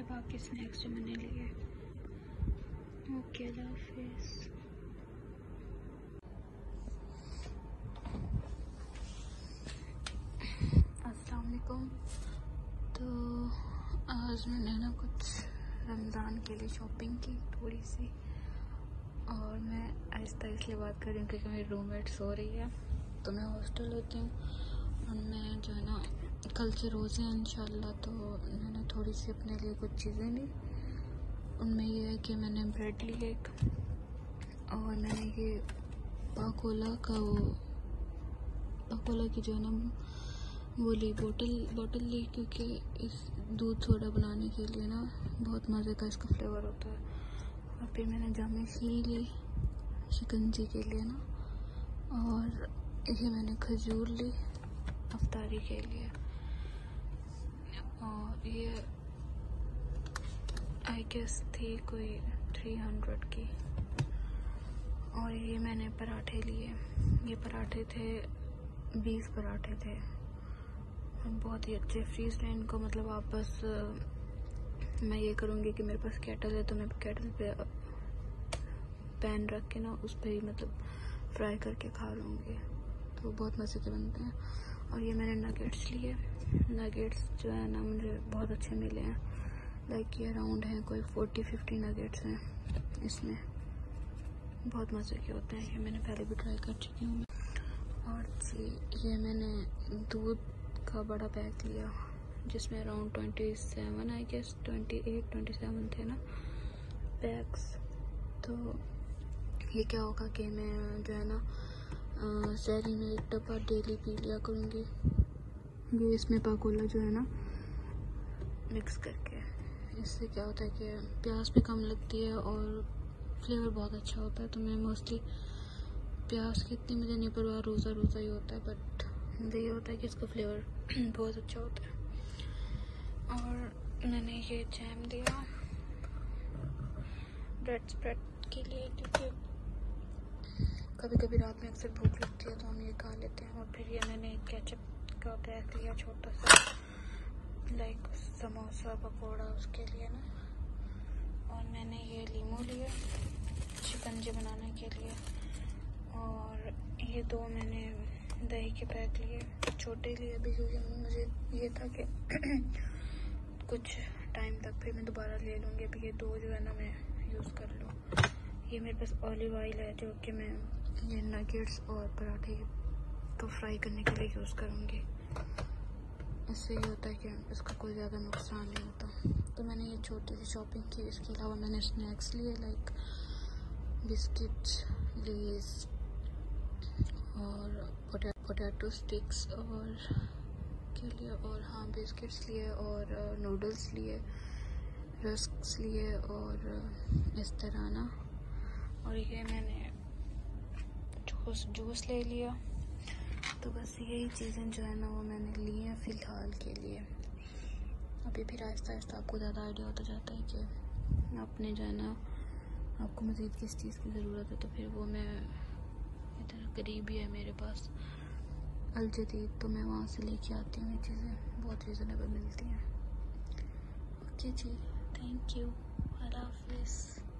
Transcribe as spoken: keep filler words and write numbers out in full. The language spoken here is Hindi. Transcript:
ये बाकी स्नैक्स जो मैंने लिए। ओके, अल्लाह हाफिज़। अस्सलाम वालेकुम। तो आज मैंने ना कुछ रमज़ान के लिए शॉपिंग की थोड़ी सी, और मैं आहिस्ता इसलिए बात कर रही हूँ क्योंकि मेरी रूममेट सो रही है। तो मैं हॉस्टल होती हूँ और मैं जो है ना कल से रोज़े हैं इंशाल्लाह। तो मैंने थोड़ी सी अपने लिए कुछ चीज़ें ली। उनमें ये है कि मैंने ब्रेड ली एक, और मैंने ये पाकोला का वो पाकोला की जो है ना वो ली बोतल बोतल ली, क्योंकि इस दूध सोडा बनाने के लिए ना बहुत मज़े का इसका फ्लेवर होता है। और फिर मैंने जामे शीरी ली शिकंजी के लिए ना, और ये मैंने खजूर ली अफ्तारी के लिए, और ये आई गेस थी कोई थ्री हंड्रेड की। और ये मैंने पराठे लिए, ये पराठे थे बीस पराठे थे, बहुत ही अच्छे फ्रीज हैं इनको। मतलब आप बस मैं ये करूँगी कि मेरे पास केटल है तो मैं केटल पे पैन रख के ना उस पर ही मतलब फ्राई करके खा लूँगी, तो बहुत मज़े के बनते हैं। और ये मैंने नगेट्स लिए। नगेट्स जो है ना मुझे बहुत अच्छे मिले हैं, लाइक ये अराउंड हैं कोई फोर्टी फिफ्टी नगेट्स हैं इसमें, बहुत मज़े के होते हैं। ये मैंने पहले भी ट्राई कर चुकी हूँ। और जी ये मैंने दूध का बड़ा पैक लिया जिसमें around twenty seven I guess twenty eight twenty seven थे ना पैक्स। तो ये क्या होगा कि मैं जो है ना शहरी में एक डब्बा डेली पी लिया करूँगी, ये इसमें पाकोला जो है ना मिक्स करके। इससे क्या होता है कि प्यास भी कम लगती है और फ्लेवर बहुत अच्छा होता है। तो मैं मोस्टली प्याज की इतनी मुझे नहीं परवाह, रोज़ा रोज़ा ही होता है, बट मुझे ये होता है कि इसका फ्लेवर बहुत अच्छा होता है। और मैंने ये जैम दिया ब्रेड स्प्रेड के लिए, क्योंकि कभी कभी रात में अक्सर भूख लगती है तो हम ये खा लेते हैं। और फिर ये मैंने केचप का पैक लिया छोटा सा, लाइक समोसा पकौड़ा उसके लिए ना। और मैंने ये लीमू लिया शिकंजी बनाने के लिए। और ये दो मैंने दही के पैक लिए, छोटे लिए अभी, क्योंकि मुझे ये था कि कुछ टाइम तक फिर मैं दोबारा ले लूँगी। अभी ये दो जो है ना मैं यूज़ कर लूँ। ये मेरे पास ऑलिव ऑयल है जो कि मैं ये नगेट्स और पराठे को फ्राई करने के लिए यूज़ करूँगी। इससे ये होता है कि इसका कोई ज़्यादा नुकसान नहीं होता। तो मैंने ये छोटी सी शॉपिंग की। इसके अलावा मैंने स्नैक्स लिए लाइक बिस्किट्स, लेस और पोटैटो स्टिक्स और के लिए, और हाँ बिस्किट्स लिए और नूडल्स लिए, रस्क्स लिए और इस तरह ना। और ये मैंने जूस जूस ले लिया। तो बस यही चीज़ें जो है ना वो मैंने ली हैं फ़िलहाल के लिए। अभी फिर आहिस्ता आहिस्ता आपको ज़्यादा आइडिया होता जाता है कि आपने जो है ना आपको मज़ीद किस चीज़ की ज़रूरत है। तो फिर वो मैं इधर करीब ही है मेरे पास अल जदीद, तो मैं वहाँ से लेके आती हूँ। ये चीज़ें बहुत रीज़नेबल मिलती हैं। ओके जी, थैंक यू, अल्लाह हाफिज़।